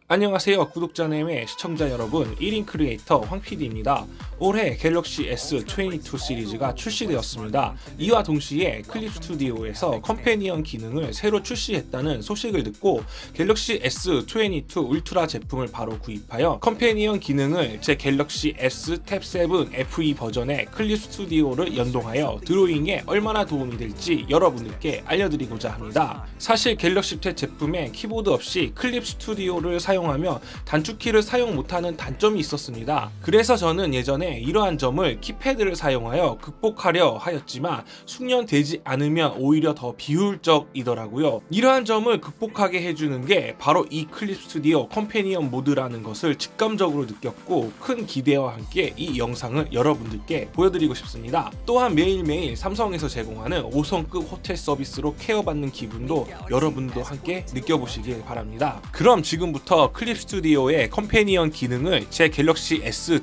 안녕하세요 구독자님의 시청자 여러분, 1인 크리에이터 황PD입니다. 올해 갤럭시 S22 시리즈가 출시되었습니다. 이와 동시에 클립 스튜디오에서 컴패니언 기능을 새로 출시했다는 소식을 듣고 갤럭시 S22 울트라 제품을 바로 구입하여 컴패니언 기능을 제 갤럭시 S 탭 7 FE 버전의 클립 스튜디오를 연동하여 드로잉에 얼마나 도움이 될지 여러분들께 알려드리고자 합니다. 사실 갤럭시 탭 제품에 키보드 없이 클립 스튜디오를 사용하며 단축키를 사용 못하는 단점이 있었습니다. 그래서 저는 예전에 이러한 점을 키패드를 사용하여 극복하려 하였지만 숙련되지 않으면 오히려 더 비효율적이더라고요. 이러한 점을 극복하게 해주는 게 바로 이 클립 스튜디오 컴패니언 모드라는 것을 직감적으로 느꼈고 큰 기대와 함께 이 영상을 여러분들께 보여드리고 싶습니다. 또한 매일매일 삼성에서 제공하는 5성급 호텔 서비스로 케어받는 기분도 여러분도 함께 느껴보시길 바랍니다. 그럼 지금부터 클립 스튜디오의 컴패니언 기능을 제 갤럭시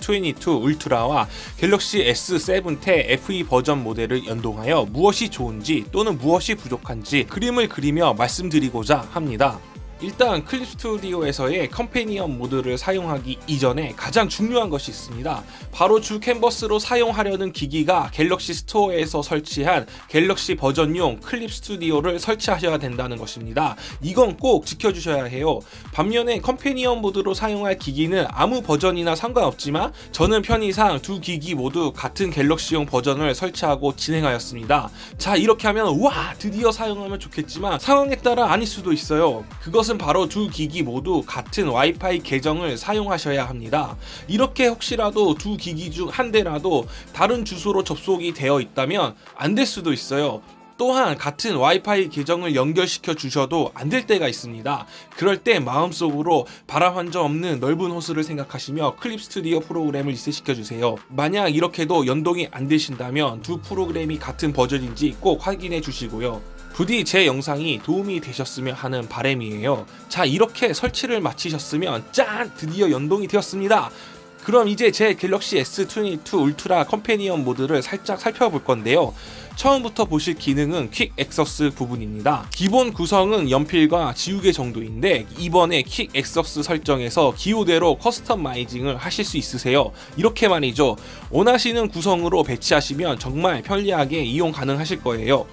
S22 울트라와 갤럭시 S7 탭 FE 버전 모델을 연동하여 무엇이 좋은지 또는 무엇이 부족한지 그림을 그리며 말씀드리고자 합니다. 일단 클립 스튜디오에서의 컴패니언 모드를 사용하기 이전에 가장 중요한 것이 있습니다. 바로 주 캔버스로 사용하려는 기기가 갤럭시 스토어에서 설치한 갤럭시 버전용 클립 스튜디오를 설치하셔야 된다는 것입니다. 이건 꼭 지켜주셔야 해요. 반면에 컴패니언 모드로 사용할 기기는 아무 버전이나 상관없지만 저는 편의상 두 기기 모두 같은 갤럭시용 버전을 설치하고 진행하였습니다. 자, 이렇게 하면 와 드디어 사용하면 좋겠지만 상황에 따라 아닐 수도 있어요. 그것은 바로 두 기기 모두 같은 와이파이 계정을 사용하셔야 합니다. 이렇게 혹시라도 두 기기 중 한 대라도 다른 주소로 접속이 되어 있다면 안 될 수도 있어요. 또한 같은 와이파이 계정을 연결시켜 주셔도 안 될 때가 있습니다. 그럴 때 마음속으로 바람 한 점 없는 넓은 호수를 생각하시며 클립 스튜디오 프로그램을 리셋시켜 주세요. 만약 이렇게도 연동이 안 되신다면 두 프로그램이 같은 버전인지 꼭 확인해 주시고요. 부디 제 영상이 도움이 되셨으면 하는 바람이에요. 자, 이렇게 설치를 마치셨으면 짠! 드디어 연동이 되었습니다. 그럼 이제 제 갤럭시 S22 울트라 컴패니언 모드를 살짝 살펴볼 건데요. 처음부터 보실 기능은 퀵 액서스 부분입니다. 기본 구성은 연필과 지우개 정도인데 이번에 퀵 액서스 설정에서 기호대로 커스터마이징을 하실 수 있으세요. 이렇게 말이죠. 원하시는 구성으로 배치하시면 정말 편리하게 이용 가능하실 거예요.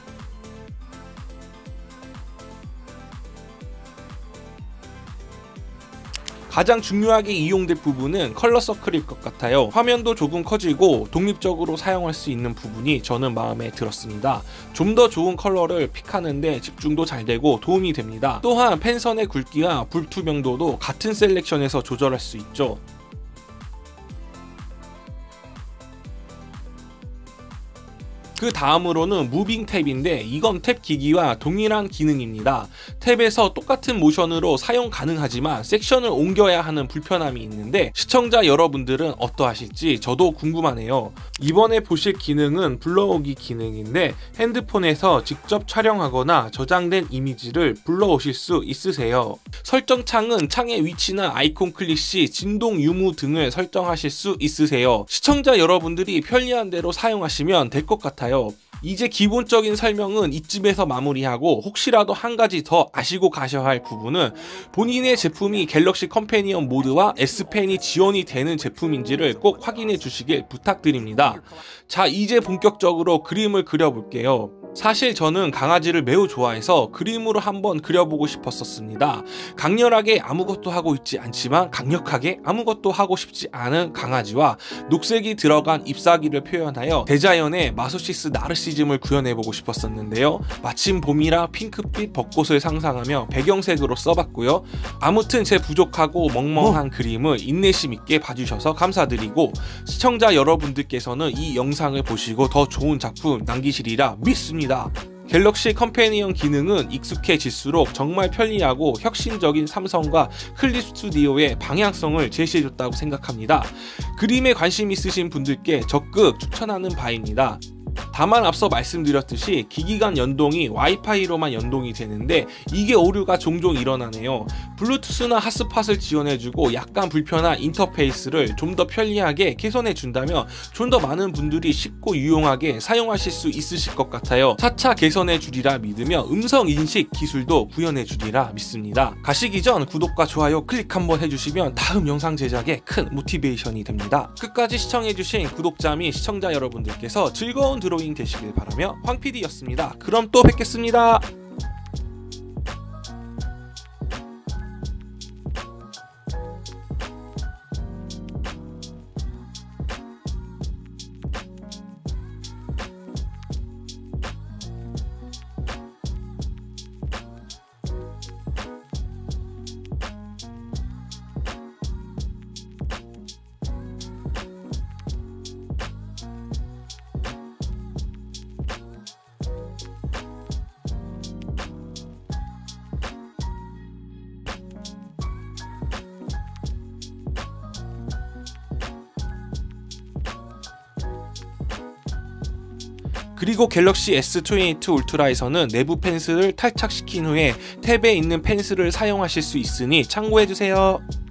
가장 중요하게 이용될 부분은 컬러 서클일 것 같아요. 화면도 조금 커지고 독립적으로 사용할 수 있는 부분이 저는 마음에 들었습니다. 좀 더 좋은 컬러를 픽하는데 집중도 잘 되고 도움이 됩니다. 또한 펜선의 굵기와 불투명도도 같은 셀렉션에서 조절할 수 있죠. 그 다음으로는 무빙 탭인데 이건 탭 기기와 동일한 기능입니다. 탭에서 똑같은 모션으로 사용 가능하지만 섹션을 옮겨야 하는 불편함이 있는데 시청자 여러분들은 어떠하실지 저도 궁금하네요. 이번에 보실 기능은 불러오기 기능인데 핸드폰에서 직접 촬영하거나 저장된 이미지를 불러오실 수 있으세요. 설정창은 창의 위치나 아이콘 클릭 시 진동 유무 등을 설정하실 수 있으세요. 시청자 여러분들이 편리한 대로 사용하시면 될 것 같아요. 이제 기본적인 설명은 이쯤에서 마무리하고 혹시라도 한 가지 더 아시고 가셔야 할 부분은 본인의 제품이 갤럭시 컴패니언 모드와 S펜이 지원이 되는 제품인지를 꼭 확인해 주시길 부탁드립니다. 자, 이제 본격적으로 그림을 그려볼게요. 사실 저는 강아지를 매우 좋아해서 그림으로 한번 그려보고 싶었었습니다. 강렬하게 아무것도 하고 있지 않지만 강력하게 아무것도 하고 싶지 않은 강아지와 녹색이 들어간 잎사귀를 표현하여 대자연의 마소시스 나르시즘을 구현해보고 싶었었는데요. 마침 봄이라 핑크빛 벚꽃을 상상하며 배경색으로 써봤고요. 아무튼 제 부족하고 멍멍한 그림을 인내심 있게 봐주셔서 감사드리고 시청자 여러분들께서는 이 영상을 보시고 더 좋은 작품 남기시리라 믿습니다. 갤럭시 컴패니언 기능은 익숙해질수록 정말 편리하고 혁신적인 삼성과 클립 스튜디오의 방향성을 제시해줬다고 생각합니다. 그림에 관심 있으신 분들께 적극 추천하는 바입니다. 다만 앞서 말씀드렸듯이 기기 간 연동이 와이파이로만 연동이 되는데 이게 오류가 종종 일어나네요. 블루투스나 핫스팟을 지원해주고 약간 불편한 인터페이스를 좀 더 편리하게 개선해준다면 좀 더 많은 분들이 쉽고 유용하게 사용하실 수 있으실 것 같아요. 차차 개선해주리라 믿으며 음성인식 기술도 구현해주리라 믿습니다. 가시기 전 구독과 좋아요 클릭 한번 해주시면 다음 영상 제작에 큰 모티베이션이 됩니다. 끝까지 시청해주신 구독자 및 시청자 여러분들께서 즐거운 드로잉 되시길 바라며 황PD였습니다. 그럼 또 뵙겠습니다. 그리고 갤럭시 S22 울트라에서는 내부 펜슬을 탈착시킨 후에 탭에 있는 펜슬을 사용하실 수 있으니 참고해주세요.